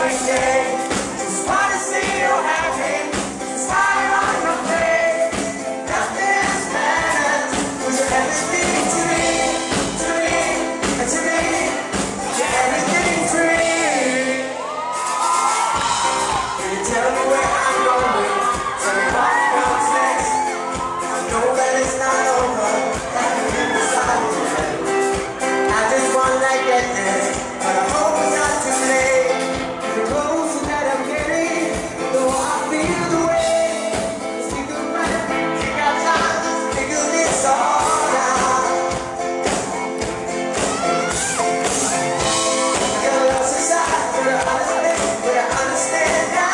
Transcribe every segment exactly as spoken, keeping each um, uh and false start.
perfect day. Just wanna see you happy, smile on your face. Nothing else matters, 'cause you're everything to me, to me, and to me. You're everything to me. Can you tell me where I'm going? Tell me what comes next. I know that it's not over, that you can decide today. I just wanna get there, but I hope it's not too late. The closer that I'm getting, the more I feel the way. Let's take a breath, take our time, figure this all out. I got lost inside, but I understand, but I understand now.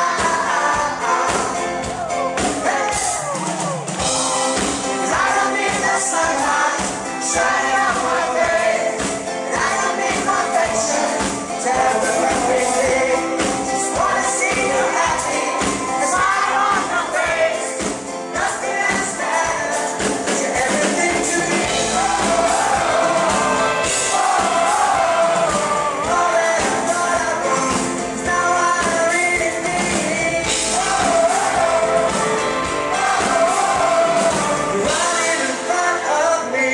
Hey. 'Cause I don't need the sunlight shining on my face, and I don't need perfection to have the perfect day. Just wanna see you happy, a smile on your face. Nothing else matters, 'cause you're everything to me. Oh, oh, oh, all that I thought I want is now what I really need. Oh, oh, oh, you're right in front of me.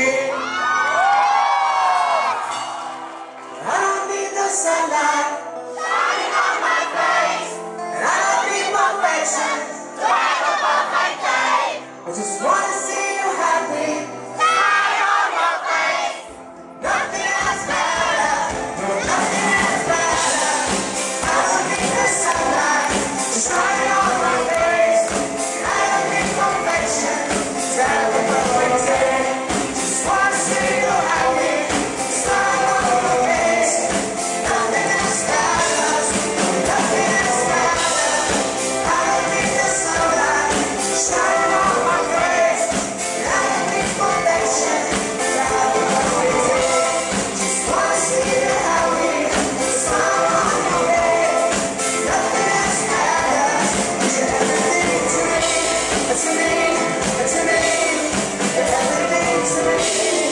I don't need the sunlight shining on my face, and I don't need perfection to have a perfect day. I just wanna see you happy, smile on your face. Nothing else matters, no, nothing else matters. I don't need the sunlight shining on my face, and I don't need perfection to have a perfect day. Just wanna see you happy, smile on your face. Nothing else matters, nothing else matters. I don't need the sunlight shining on my face, and I don't need perfection to have a perfect day. Just wanna see you happy, smile on your face. Nothing else matters, 'cause you're everything to me, to me, to me. You're everything to me.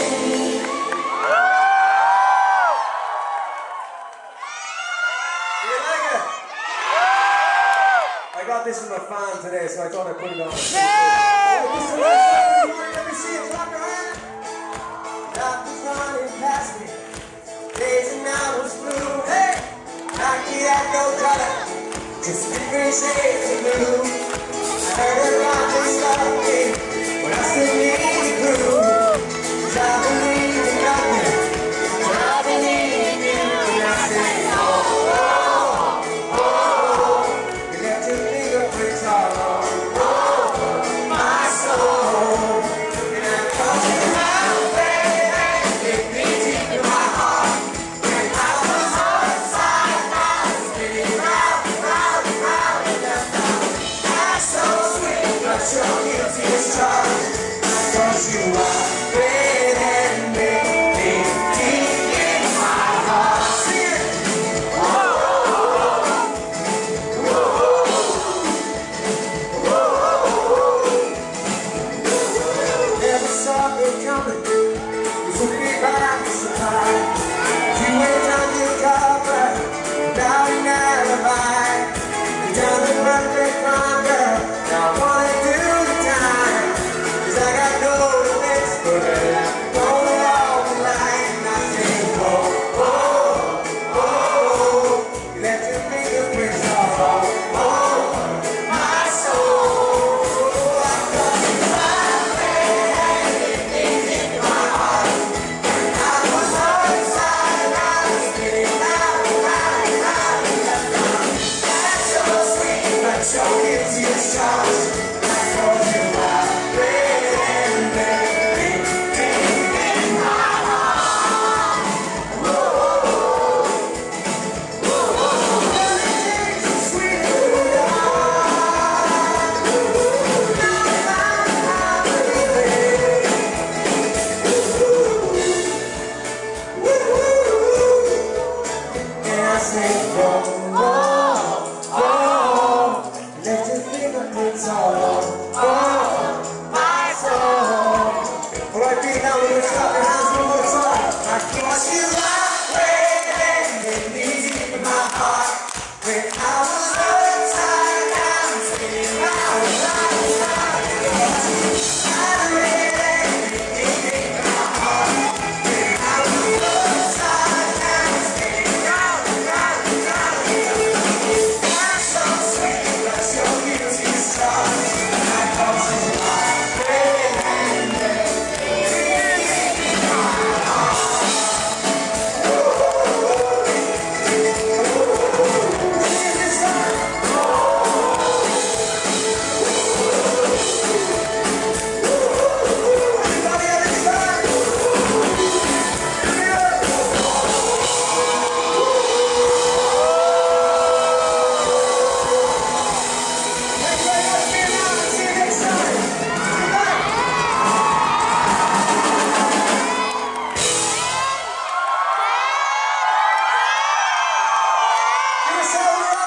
You like it? I got this from a fan today, so I thought I'd put it on. Yeah! Oh, this is my song. Let me see it. Clap your hands. Life is running past me. Days and hours flew. Hey! Nike had no color, just different shades of blue. I heard about this love thing, but I still need the clue. 'Cause I believe in nothing, but I believe in you. And I say, oh, oh, oh. You left your fingerprints all over my soul. And I called you out, baby, it beats deep in my heart. When I was upside down, spinning round, round, round, and left out. That's so sweet, but you're guilty as charged. Cause you are great and made me deep in my heart. Sing it! Whoa, whoa, whoa. Never saw it coming, you took me by surprise. You went undercover without an alibi. You done the perfect crime, girl. Now I wanna do the time, 'cause I got no defense for it. Going along the line, and I say, whoa, whoa, whoa. You left your fingerprints all over my soul. I got you right there, it beats deep in my heart. I was upside down, spinning round, round, round, and left out. That's so sweet, but you're guilty as charged. I told you I really made me deep in my heart. Whoa, whoa, whoa. Everything's so sweet and good. Now I found how to live. And I say, whoa, whoa, whoa. Let your fingerprints all over my soul. All right, beat now, we're gonna clap your hands one more time. I cause you right, baby, and it beats deep in my heart. Give yourself a